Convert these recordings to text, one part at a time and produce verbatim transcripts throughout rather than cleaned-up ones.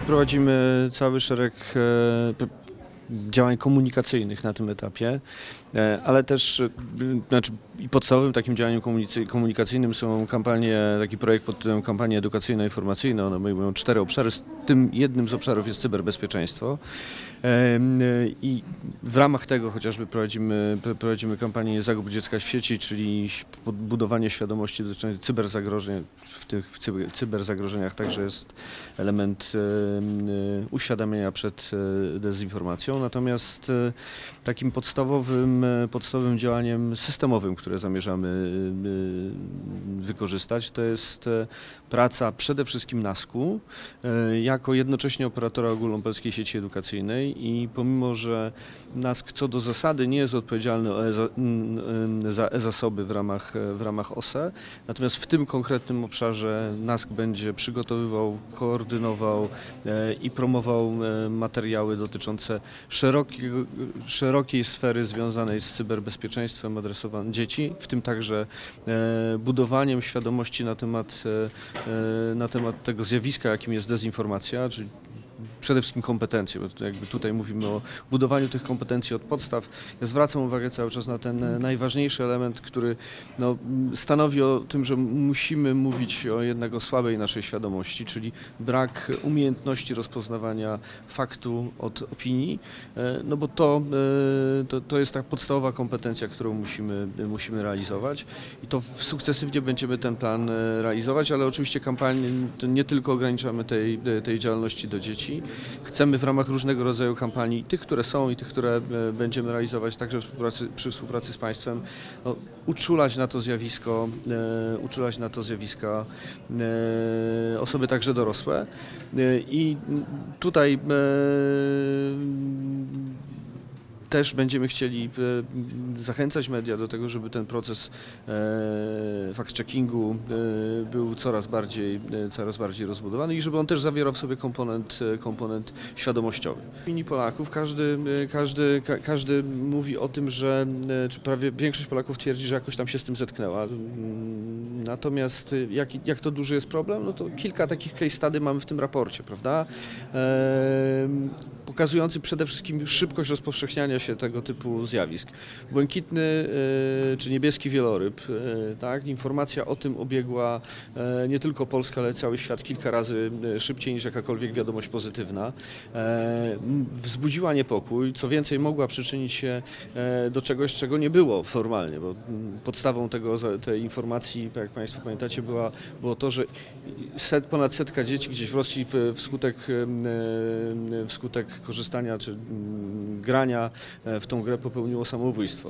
Prowadzimy cały szereg działań komunikacyjnych na tym etapie, ale też znaczy, i podstawowym takim działaniem komunikacyjnym są kampanie, taki projekt pod tytułem kampanie edukacyjno-informacyjne. One obejmują cztery obszary, z tym jednym z obszarów jest cyberbezpieczeństwo. I w ramach tego chociażby prowadzimy, prowadzimy kampanię Zagub dziecka w sieci, czyli budowanie świadomości dotyczącej cyberzagrożeń. W tych cyberzagrożeniach także jest element uświadamiania przed dezinformacją. Natomiast takim podstawowym, podstawowym działaniem systemowym, które zamierzamy wykorzystać, to jest praca przede wszystkim NASK-u jako jednocześnie operatora ogólnopolskiej sieci edukacyjnej i pomimo, że NASK co do zasady nie jest odpowiedzialny za e-zasoby w ramach, w ramach O S E, natomiast w tym konkretnym obszarze NASK będzie przygotowywał, koordynował i promował materiały dotyczące szerokiego, szerokiej sfery związanej z cyberbezpieczeństwem adresowanym dzieci, w tym także budowaniem świadomości na temat, na temat tego zjawiska, jakim jest dezinformacja, czyli przede wszystkim kompetencje, bo jakby tutaj mówimy o budowaniu tych kompetencji od podstaw. Ja zwracam uwagę cały czas na ten najważniejszy element, który no, stanowi o tym, że musimy mówić o jednego słabej naszej świadomości, czyli brak umiejętności rozpoznawania faktu od opinii, no bo to, to, to jest ta podstawowa kompetencja, którą musimy, musimy realizować i to sukcesywnie będziemy ten plan realizować, ale oczywiście kampanię nie tylko ograniczamy tej, tej działalności do dzieci. Chcemy w ramach różnego rodzaju kampanii, tych, które są i tych, które będziemy realizować także przy współpracy, przy współpracy z państwem, no, uczulać na to zjawisko, e, uczulać na to zjawiska e, osoby także dorosłe. E, I tutaj e, też będziemy chcieli zachęcać media do tego, żeby ten proces fact-checkingu był coraz bardziej, coraz bardziej rozbudowany i żeby on też zawierał w sobie komponent, komponent świadomościowy. W opinii Polaków każdy, każdy, każdy mówi o tym, że czy prawie większość Polaków twierdzi, że jakoś tam się z tym zetknęła. Natomiast jak, jak to duży jest problem, no to kilka takich case study mamy w tym raporcie, prawda? Pokazujący przede wszystkim szybkość rozpowszechniania się tego typu zjawisk. Błękitny y, czy niebieski wieloryb, y, tak? Informacja o tym obiegła y, nie tylko Polskę, ale cały świat kilka razy y, szybciej niż jakakolwiek wiadomość pozytywna. Y, wzbudziła niepokój, co więcej mogła przyczynić się y, do czegoś, czego nie było formalnie, bo y, podstawą tego, tej informacji, jak Państwo pamiętacie, była, było to, że set, ponad setka dzieci gdzieś w Rosji w, wskutek, y, wskutek korzystania czy y, grania w tą grę popełniło samobójstwo.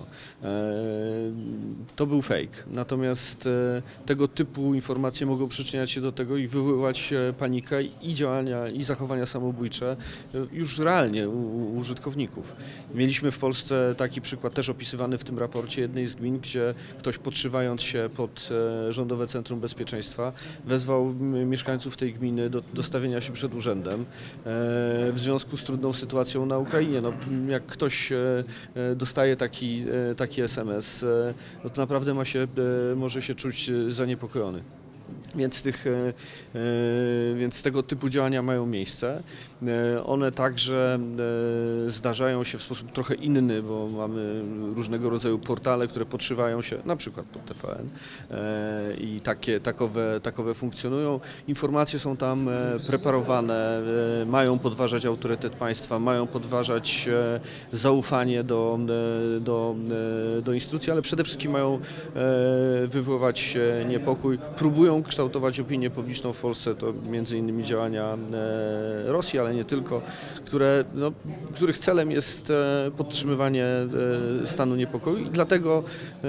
To był fake. Natomiast tego typu informacje mogą przyczyniać się do tego i wywoływać panikę i działania, i zachowania samobójcze już realnie u, u użytkowników. Mieliśmy w Polsce taki przykład też opisywany w tym raporcie jednej z gmin, gdzie ktoś podszywając się pod Rządowe Centrum Bezpieczeństwa wezwał mieszkańców tej gminy do dostawienia się przed urzędem w związku z trudną sytuacją na Ukrainie. No, jak ktoś dostaje taki, taki S M S, no to naprawdę ma się, może się czuć zaniepokojony. Więc, tych, więc tego typu działania mają miejsce. One także zdarzają się w sposób trochę inny, bo mamy różnego rodzaju portale, które podszywają się na przykład pod T V N i takie, takowe, takowe funkcjonują. Informacje są tam preparowane, mają podważać autorytet państwa, mają podważać zaufanie do, do, do instytucji, ale przede wszystkim mają wywoływać niepokój, próbują kształtować opinię publiczną w Polsce, to między innymi działania Rosji, ale nie tylko, które, no, których celem jest podtrzymywanie stanu niepokoju i dlatego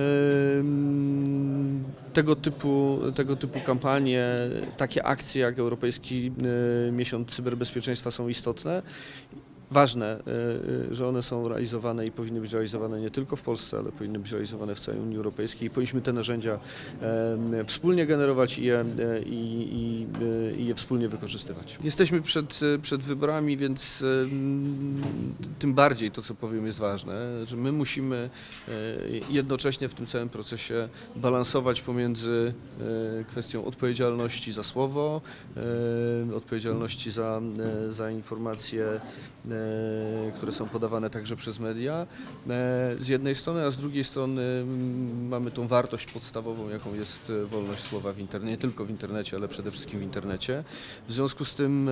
tego typu, tego typu kampanie, takie akcje jak Europejski Miesiąc Cyberbezpieczeństwa są istotne. Ważne, że one są realizowane i powinny być realizowane nie tylko w Polsce, ale powinny być realizowane w całej Unii Europejskiej i powinniśmy te narzędzia wspólnie generować i, i, i, i je wspólnie wykorzystywać. Jesteśmy przed, przed wyborami, więc tym bardziej to, co powiem, jest ważne, że my musimy jednocześnie w tym całym procesie balansować pomiędzy kwestią odpowiedzialności za słowo, odpowiedzialności za, za informacje, które są podawane także przez media z jednej strony, a z drugiej strony mamy tą wartość podstawową, jaką jest wolność słowa w internecie, nie tylko w internecie, ale przede wszystkim w internecie. W związku z tym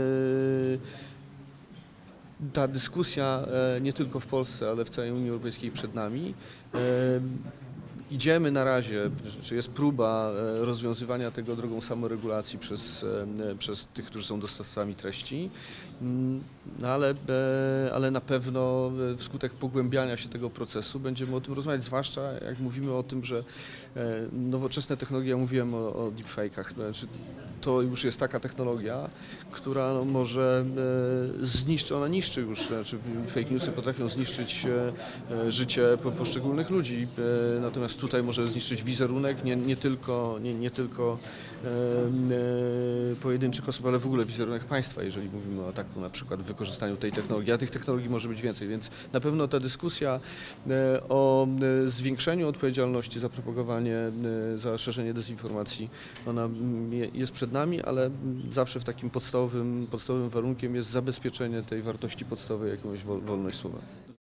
ta dyskusja nie tylko w Polsce, ale w całej Unii Europejskiej przed nami. Idziemy na razie, czy jest próba rozwiązywania tego drogą samoregulacji przez, przez tych, którzy są dostawcami treści, no ale, ale na pewno wskutek pogłębiania się tego procesu będziemy o tym rozmawiać, zwłaszcza jak mówimy o tym, że nowoczesne technologie, ja mówiłem o, o deepfake'ach, znaczy to już jest taka technologia, która no, może zniszczyć, ona niszczy już, znaczy fake newsy potrafią zniszczyć życie poszczególnych ludzi, natomiast tutaj może zniszczyć wizerunek nie, nie tylko, nie, nie tylko e, e, pojedynczych osób, ale w ogóle wizerunek państwa, jeżeli mówimy o ataku, na przykład wykorzystaniu tej technologii, a tych technologii może być więcej, więc na pewno ta dyskusja e, o e, zwiększeniu odpowiedzialności za propagowanie, e, za szerzenie dezinformacji, ona je, jest przed nami, ale zawsze w takim podstawowym, podstawowym warunkiem jest zabezpieczenie tej wartości podstawowej, jaką jest wolność słowa.